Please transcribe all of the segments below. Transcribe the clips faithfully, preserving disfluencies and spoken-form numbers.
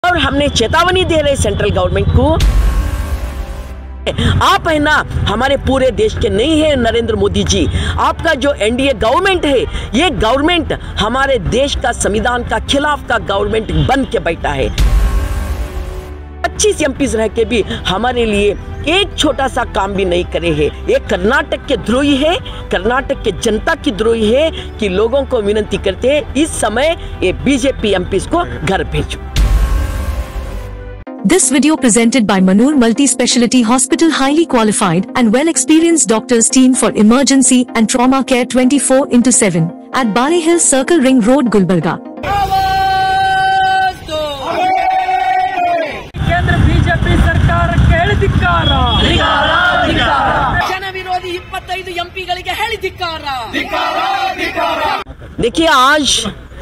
और हमने चेतावनी दे रहे सेंट्रल गवर्नमेंट को, आप है ना हमारे पूरे देश के नहीं है नरेंद्र मोदी जी। आपका जो एनडीए गवर्नमेंट है, ये गवर्नमेंट हमारे देश का संविधान का खिलाफ का गवर्नमेंट बन के बैठा है। पच्चीस एमपीज रह के भी हमारे लिए एक छोटा सा काम भी नहीं करे है। ये कर्नाटक के द्रोही है, कर्नाटक के जनता की द्रोही है कि लोगों को विनती करते हैं इस समय ये बीजेपी एमपीज को घर भेजो। This video presented by Manur Multi-Speciality Hospital, highly qualified and well-experienced doctors team for emergency and trauma care twenty-four into seven at Bari Hill Circle Ring Road, Gulbarga. केंद्र बीजेपी सरकार ಕೇಳಿ ಧಿಕ್ಕಾರ ಧಿಕ್ಕಾರ ಧಿಕ್ಕಾರ ಜನ ವಿರೋಧಿ ಇಪ್ಪತ್ತೈದು ಎಂಪಿಗಳಿಗೆ ಹೇಳಿ ಧಿಕ್ಕಾರ ಧಿಕ್ಕಾರ ಧಿಕ್ಕಾರ। देखिए आज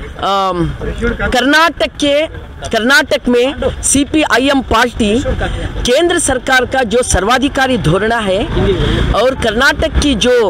कर्नाटक के कर्नाटक में सीपीआईएम पार्टी केंद्र सरकार का जो सर्वाधिकारी धोरण है और कर्नाटक की जो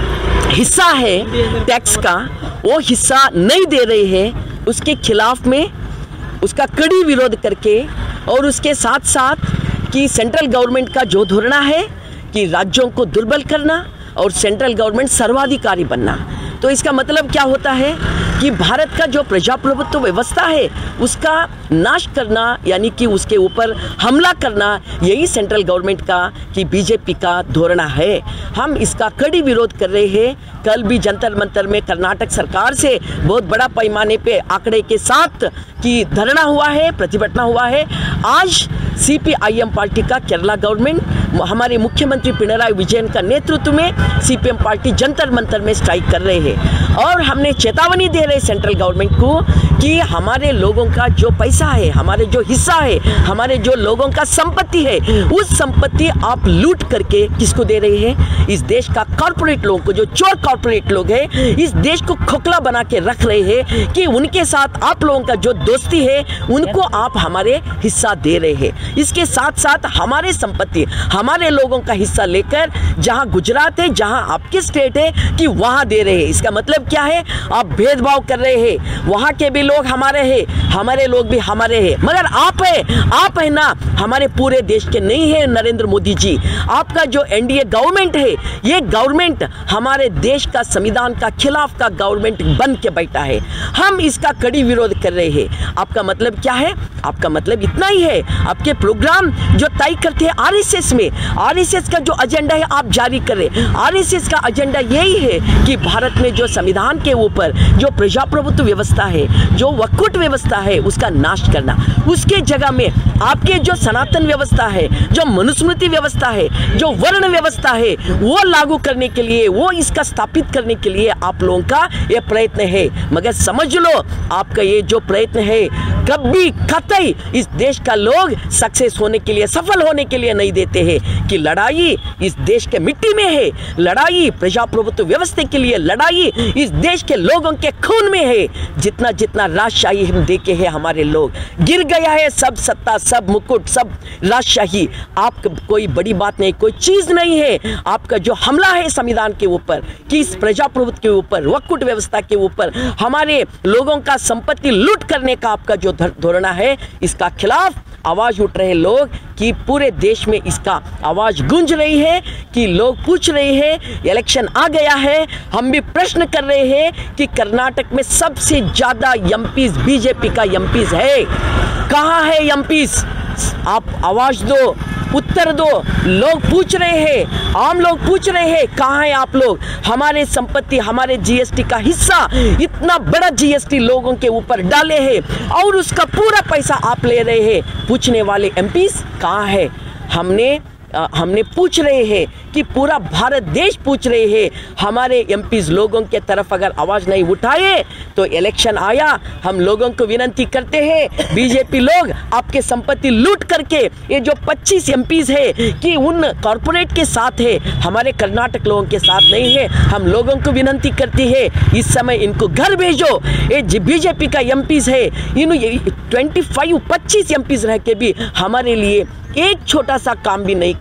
हिस्सा है टैक्स का वो हिस्सा नहीं दे रहे हैं, उसके खिलाफ में उसका कड़ी विरोध करके और उसके साथ साथ कि सेंट्रल गवर्नमेंट का जो धोरण है कि राज्यों को दुर्बल करना और सेंट्रल गवर्नमेंट सर्वाधिकारी बनना, तो इसका मतलब क्या होता है कि भारत का जो प्रजाप्रभुत्व व्यवस्था है उसका नाश करना यानी कि उसके ऊपर हमला करना, यही सेंट्रल गवर्नमेंट का कि बीजेपी का धोरण है। हम इसका कड़ी विरोध कर रहे हैं। कल भी जंतर मंतर में कर्नाटक सरकार से बहुत बड़ा पैमाने पे आंकड़े के साथ कि धरना हुआ है, प्रतिभटना हुआ है। आज सीपीआईएम पार्टी का केरला गवर्नमेंट हमारे मुख्यमंत्री पिनराई विजयन का नेतृत्व में सीपीएम पार्टी जंतर मंतर में स्ट्राइक कर रहे हैं और हमने चेतावनी दे रहे सेंट्रल गवर्नमेंट को कि हमारे लोगों का जो पैसा है, हमारे जो हिस्सा है, हमारे जो लोगों का संपत्ति है, उस संपत्ति आप लूट करके किसको दे रहे हैं? इस देश का कॉर्पोरेट लोगों को, जो चोर कॉर्पोरेट लोग हैं, इस देश को खोखला बना के रख रहे हैं कि उनके साथ आप लोगों का जो दोस्ती है उनको आप हमारे हिस्सा दे रहे हैं। इसके साथ साथ हमारे संपत्ति, हमारे लोगों का हिस्सा लेकर जहां गुजरात है, जहां आपकी स्टेट है कि वहां दे रहे हैं। इसका मतलब क्या है? आप भेदभाव कर रहे हैं। वहां के भी लोग हमारे हैं, हमारे लोग भी हमारे हैं, मगर आप है आप है ना हमारे पूरे देश के नहीं है नरेंद्र मोदी जी। आपका जो एनडीए गवर्नमेंट है, ये गवर्नमेंट हमारे देश का संविधान का खिलाफ का गवर्नमेंट बन के बैठा है। हम इसका कड़ी विरोध कर रहे हैं। आपका मतलब क्या है? आपका मतलब इतना ही है, आपके प्रोग्राम जो तय करते हैं आरएसएस में, आरएसएस का जो एजेंडा है आप जारी करें। आरएसएस का एजेंडा यही है कि भारत में जो संविधान के ऊपर जो प्रजाप्रभुत्व व्यवस्था है, जो वक्फ व्यवस्था है, उसका नाश करना। उसके जगह में आपके जो सनातन व्यवस्था है, जो मनुस्मृति व्यवस्था है, जो वर्ण व्यवस्था है, वो लागू करने के लिए, वो इसका स्थापित करने के लिए आप लोगों का ये प्रयत्न है। मगर समझ लो, आपका ये जो प्रयत्न है कभी कतई इस देश का लोग सक्सेस होने के लिए, सफल होने के लिए नहीं देते हैं कि लड़ाई इस देश के मिट्टी में है, लड़ाई प्रजाप्रभुत्व व्यवस्था के लिए, लड़ाई इस देश के लोगों के खून में है। जितना जितना राजशाही हम देखे हैं, हमारे लोग गिर गया है, सब सत्ता, सब मुकुट, सब राजशाही। आप कोई बड़ी बात नहीं, कोई चीज नहीं है। आपका जो हमला है संविधान के ऊपर, कि इस प्रजाप्रभुत्व के ऊपर, वक्फ व्यवस्था के ऊपर, हमारे लोगों का संपत्ति लूट करने का आपका जो धोरण है, इसका खिलाफ आवाज उठ रहे लोग कि पूरे देश में इसका आवाज गूंज रही है कि लोग पूछ रहे हैं, इलेक्शन आ गया है, हम भी प्रश्न कर रहे हैं कि कर्नाटक में सबसे ज्यादा एमपीज बीजेपी का एमपीज है। कहाँ है एमपीज? आप आवाज दो, उत्तर दो। लोग पूछ रहे हैं, आम लोग पूछ रहे हैं, कहाँ हैं आप लोग? हमारे संपत्ति, हमारे जीएसटी का हिस्सा, इतना बड़ा जीएसटी लोगों के ऊपर डाले हैं और उसका पूरा पैसा आप ले रहे हैं। पूछने वाले एमपीज कहाँ है? हमने आ, हमने पूछ रहे हैं कि पूरा भारत देश पूछ रहे हैं। हमारे एमपीज लोगों के तरफ अगर आवाज नहीं उठाए तो इलेक्शन आया, हम लोगों को विनती करते हैं, बीजेपी लोग आपके संपत्ति लूट करके ये जो पच्चीस एमपीज है कि उन कॉर्पोरेट के साथ है, हमारे कर्नाटक लोगों के साथ नहीं है। हम लोगों को विनती करती है, इस समय इनको घर भेजो। ये बीजेपी का एमपीज है, इन ट्वेंटी फाइव पच्चीस एमपीज रह के भी हमारे लिए एक छोटा सा काम भी नहीं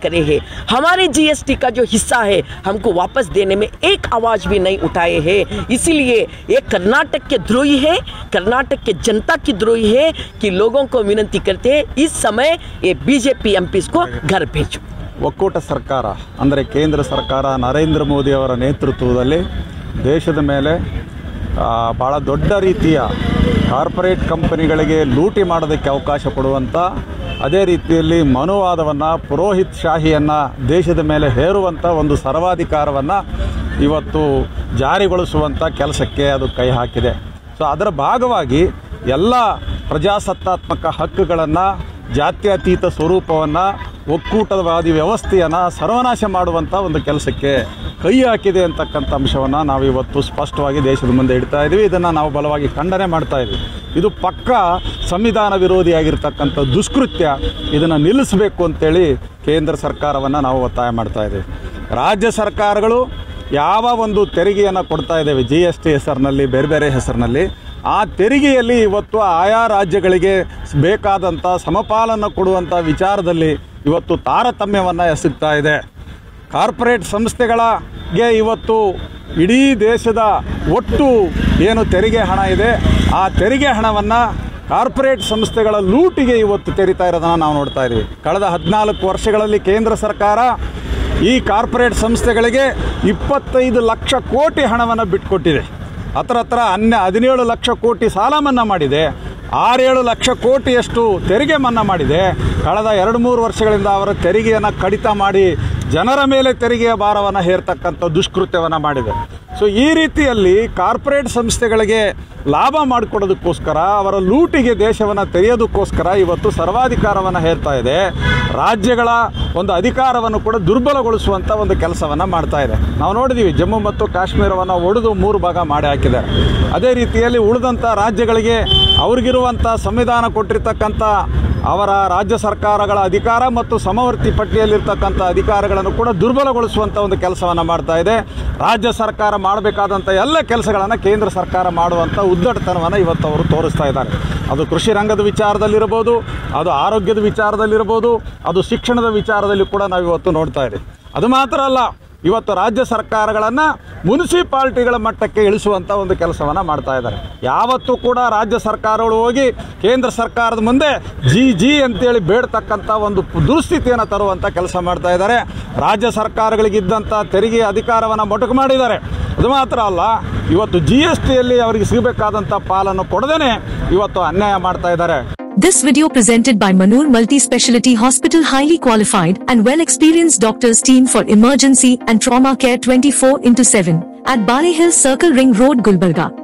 करे हैं। हमारे जीएसटी का जो हिस्सा है हमको वापस देने में एक आवाज भी नहीं उठाए हैं। इसीलिए ये कर्नाटक के द्रोही है, कर्नाटक के जनता की द्रोही है कि लोगों को विनती करते हैं इस समय ये बीजेपी एमपीस को घर भेजो। ಒಕ್ಕೂಟ ಸರ್ಕಾರ ಅಂದರೆ ಕೇಂದ್ರ ಸರ್ಕಾರ ನರೇಂದ್ರ ಮೋದಿ ಅವರ ನೇತೃತ್ವದಲ್ಲಿ ದೇಶದ ಮೇಲೆ ಭಾಳ ದೊಡ್ಡ ರೀತಿಯ ಕಾರ್ಪೊರೇಟ್ ಕಂಪನಿಗಳಿಗೆ ಲೂಟಿ ಮಾಡೋದಕ್ಕೆ ಅವಕಾಶ ಕೊಡುವಂಥ, ಅದೇ ರೀತಿಯಲ್ಲಿ ಮನುವಾದವನ್ನು ಪುರೋಹಿತ್ ಶಾಹಿಯನ್ನು ದೇಶದ ಮೇಲೆ ಹೇರುವಂಥ ಒಂದು ಸರ್ವಾಧಿಕಾರವನ್ನು ಇವತ್ತು ಜಾರಿಗೊಳಿಸುವಂಥ ಕೆಲಸಕ್ಕೆ ಅದು ಕೈ ಹಾಕಿದೆ. ಸೊ ಅದರ ಭಾಗವಾಗಿ ಎಲ್ಲ ಪ್ರಜಾಸತ್ತಾತ್ಮಕ ಹಕ್ಕುಗಳನ್ನು, ಜಾತ್ಯತೀತ ಸ್ವರೂಪವನ್ನು, ಒಕ್ಕೂಟವಾದಿ ವ್ಯವಸ್ಥೆಯನ್ನು ಸರ್ವನಾಶ ಮಾಡುವಂಥ ಒಂದು ಕೆಲಸಕ್ಕೆ ಕೈ ಹಾಕಿದೆ ಅಂತಕ್ಕಂಥ ಅಂಶವನ್ನು ನಾವು ಇವತ್ತು ಸ್ಪಷ್ಟವಾಗಿ ದೇಶದ ಮುಂದೆ ಇಡ್ತಾ ಇದ್ದೀವಿ. ಇದನ್ನು ನಾವು ಬಲವಾಗಿ ಖಂಡನೆ ಮಾಡ್ತಾ ಇದ್ದೀವಿ. ಇದು ಪಕ್ಕ ಸಂವಿಧಾನ ವಿರೋಧಿಯಾಗಿರ್ತಕ್ಕಂಥ ದುಷ್ಕೃತ್ಯ. ಇದನ್ನು ನಿಲ್ಲಿಸಬೇಕು ಅಂತೇಳಿ ಕೇಂದ್ರ ಸರ್ಕಾರವನ್ನು ನಾವು ಒತ್ತಾಯ ಮಾಡ್ತಾ ಇದ್ದೀವಿ. ರಾಜ್ಯ ಸರ್ಕಾರಗಳು ಯಾವ ಒಂದು ತೆರಿಗೆಯನ್ನು ಕೊಡ್ತಾ ಇದ್ದೇವೆ ಜಿ ಎಸ್ ಟಿ ಹೆಸರಿನಲ್ಲಿ, ಬೇರೆ ಬೇರೆ ಹೆಸರಿನಲ್ಲಿ, ಆ ತೆರಿಗೆಯಲ್ಲಿ ಇವತ್ತು ಆಯಾ ರಾಜ್ಯಗಳಿಗೆ ಬೇಕಾದಂಥ ಸಮಪಾಲನ್ನು ಕೊಡುವಂಥ ವಿಚಾರದಲ್ಲಿ ಇವತ್ತು ತಾರತಮ್ಯವನ್ನು ಎಸಗ್ತಾ ಇದೆ. ಕಾರ್ಪೊರೇಟ್ ಸಂಸ್ಥೆಗಳಿಗೆ ಇವತ್ತು ಇಡೀ ದೇಶದ ಒಟ್ಟು ಏನು ತೆರಿಗೆ ಹಣ ಇದೆ ಆ ತೆರಿಗೆ ಹಣವನ್ನು ಕಾರ್ಪೊರೇಟ್ ಸಂಸ್ಥೆಗಳ ಲೂಟಿಗೆ ಇವತ್ತು ತೆರಿತಾ ಇರೋದನ್ನು ನಾವು ನೋಡ್ತಾ ಇದ್ದೀವಿ. ಕಳೆದ ಹದಿನಾಲ್ಕು ವರ್ಷಗಳಲ್ಲಿ ಕೇಂದ್ರ ಸರ್ಕಾರ ಈ ಕಾರ್ಪೊರೇಟ್ ಸಂಸ್ಥೆಗಳಿಗೆ ಇಪ್ಪತ್ತೈದು ಲಕ್ಷ ಕೋಟಿ ಹಣವನ್ನು ಬಿಟ್ಟುಕೊಟ್ಟಿದೆ. ಹತ್ರ ಹತ್ರ ಹನ್ನೆ ಹದಿನೇಳು ಲಕ್ಷ ಕೋಟಿ ಸಾಲ ಮನ್ನಾ ಮಾಡಿದೆ. ಆರೇಳು ಲಕ್ಷ ಕೋಟಿಯಷ್ಟು ತೆರಿಗೆ ಮನ್ನಾ ಮಾಡಿದೆ. ಕಳೆದ ಎರಡು ಮೂರು ವರ್ಷಗಳಿಂದ ಅವರ ತೆರಿಗೆಯನ್ನು ಕಡಿತ ಮಾಡಿ ಜನರ ಮೇಲೆ ತೆರಿಗೆಯ ಭಾರವನ್ನು ಹೇರ್ತಕ್ಕಂಥ ದುಷ್ಕೃತ್ಯವನ್ನು ಮಾಡಿದೆ. ಸೊ ಈ ರೀತಿಯಲ್ಲಿ ಕಾರ್ಪೊರೇಟ್ ಸಂಸ್ಥೆಗಳಿಗೆ ಲಾಭ ಮಾಡಿಕೊಡೋದಕ್ಕೋಸ್ಕರ, ಅವರ ಲೂಟಿಗೆ ದೇಶವನ್ನು ತೆರೆಯೋದಕ್ಕೋಸ್ಕರ ಇವತ್ತು ಸರ್ವಾಧಿಕಾರವನ್ನು ಹೇರ್ತಾ ಇದೆ. ರಾಜ್ಯಗಳ ಒಂದು ಅಧಿಕಾರವನ್ನು ಕೂಡ ದುರ್ಬಲಗೊಳಿಸುವಂಥ ಒಂದು ಕೆಲಸವನ್ನು ಮಾಡ್ತಾ ಇದೆ. ನಾವು ನೋಡಿದ್ದೀವಿ, ಜಮ್ಮು ಮತ್ತು ಕಾಶ್ಮೀರವನ್ನು ಒಡೆದು ಮೂರು ಭಾಗ ಮಾಡಿ ಹಾಕಿದ್ದಾರೆ. ಅದೇ ರೀತಿಯಲ್ಲಿ ಉಳಿದಂಥ ರಾಜ್ಯಗಳಿಗೆ ಅವ್ರಿಗಿರುವಂಥ ಸಂವಿಧಾನ ಕೊಟ್ಟಿರ್ತಕ್ಕಂಥ ಅವರ ರಾಜ್ಯ ಸರ್ಕಾರಗಳ ಅಧಿಕಾರ ಮತ್ತು ಸಮವರ್ತಿ ಪಟ್ಟಿಯಲ್ಲಿರ್ತಕ್ಕಂಥ ಅಧಿಕಾರಗಳನ್ನು ಕೂಡ ದುರ್ಬಲಗೊಳಿಸುವಂಥ ಒಂದು ಕೆಲಸವನ್ನು ಮಾಡ್ತಾ ಇದೆ. ರಾಜ್ಯ ಸರ್ಕಾರ ಮಾಡಬೇಕಾದಂಥ ಎಲ್ಲ ಕೆಲಸಗಳನ್ನು ಕೇಂದ್ರ ಸರ್ಕಾರ ಮಾಡುವಂಥ ಉದ್ದಟತನವನ್ನು ಇವತ್ತು ಅವರು ತೋರಿಸ್ತಾ ಇದ್ದಾರೆ. ಅದು ಕೃಷಿ ರಂಗದ ವಿಚಾರದಲ್ಲಿರ್ಬೋದು, ಅದು ಆರೋಗ್ಯದ ವಿಚಾರದಲ್ಲಿರ್ಬೋದು, ಅದು ಶಿಕ್ಷಣದ ವಿಚಾರದಲ್ಲಿ ಕೂಡ ನಾವು ಇವತ್ತು ನೋಡ್ತಾ ಇದ್ದೀವಿ. ಅದು ಮಾತ್ರ ಅಲ್ಲ, ಇವತ್ತು ರಾಜ್ಯ ಸರ್ಕಾರಗಳನ್ನು ಮುನ್ಸಿಪಾಲ್ಟಿಗಳ ಮಟ್ಟಕ್ಕೆ ಇಳಿಸುವಂಥ ಒಂದು ಕೆಲಸವನ್ನು ಮಾಡ್ತಾ ಇದ್ದಾರೆ. ಯಾವತ್ತೂ ಕೂಡ ರಾಜ್ಯ ಸರ್ಕಾರಗಳು ಹೋಗಿ ಕೇಂದ್ರ ಸರ್ಕಾರದ ಮುಂದೆ ಜಿ ಜಿ ಅಂತೇಳಿ ಬೇಡ್ತಕ್ಕಂಥ ಒಂದು ದುಸ್ಥಿತಿಯನ್ನು ತರುವಂಥ ಕೆಲಸ ಮಾಡ್ತಾ ಇದ್ದಾರೆ. ರಾಜ್ಯ ಸರ್ಕಾರಗಳಿಗಿದ್ದಂಥ ತೆರಿಗೆ ಅಧಿಕಾರವನ್ನು ಮೊಟಕು ಮಾಡಿದ್ದಾರೆ. ಅದು ಮಾತ್ರ ಅಲ್ಲ, ಇವತ್ತು ಜಿ ಎಸ್ ಟಿಯಲ್ಲಿ ಅವರಿಗೆ ಸಿಗಬೇಕಾದಂಥ ಪಾಲನ್ನು ಕೊಡದೇನೆ ಇವತ್ತು ಅನ್ಯಾಯ ಮಾಡ್ತಾ ಇದ್ದಾರೆ. This video presented by Manur Multi-Speciality Hospital, highly qualified and well-experienced doctors team for emergency and trauma care twenty-four into seven at Bari Hill Circle Ring Road, Gulbarga.